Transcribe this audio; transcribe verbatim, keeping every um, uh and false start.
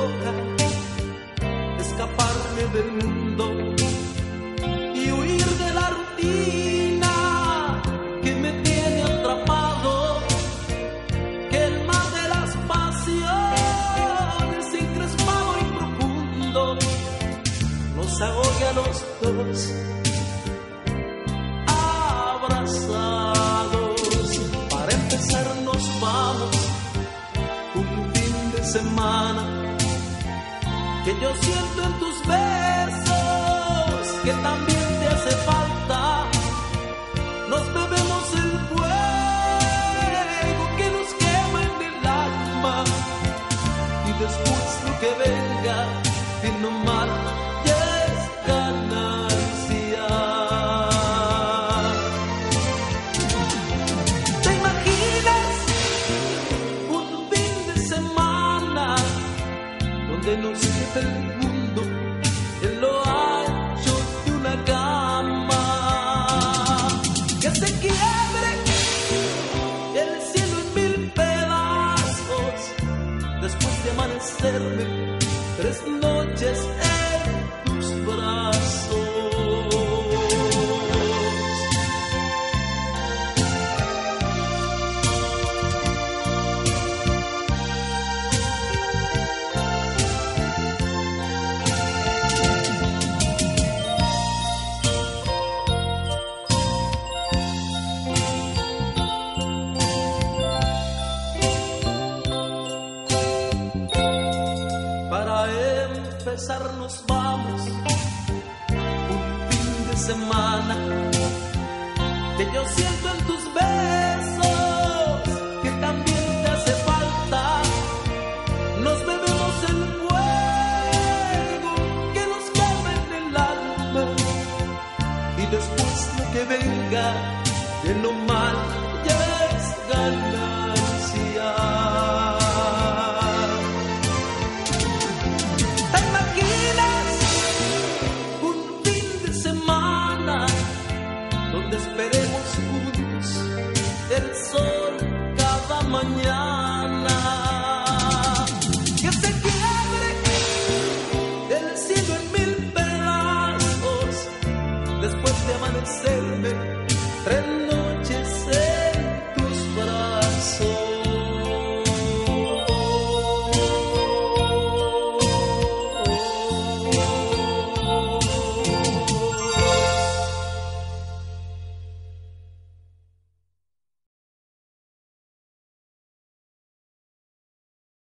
antoja escaparme del mundo y huir de la rutina que me tiene atrapado, que el mar de las pasiones encrespado y profundo nos ahogue a los dos abrazados. Para empezar nos vamos un fin de semana, que yo siento en tus besos que también te hace falta. Nos bebemos el fuego que nos quema en el alma, y después lo que venga, bien o mal, ya es ganancia. ¿Te imaginas un fin de semana donde nos quede el mundo en lo ancho de una cama? Que se quiebre el cielo en mil pedazos después de amanecerme tres noches en tus brazos. Nos vamos un fin de semana, que yo siento en tus besos que también te hace falta. Nos bebemos el fuego que nos quema en el alma, y después lo que venga, de lo mal ya es ganancia. Esperemos juntos el sol cada mañana, que se quiebre el cielo en mil pedazos después de amanecerme tres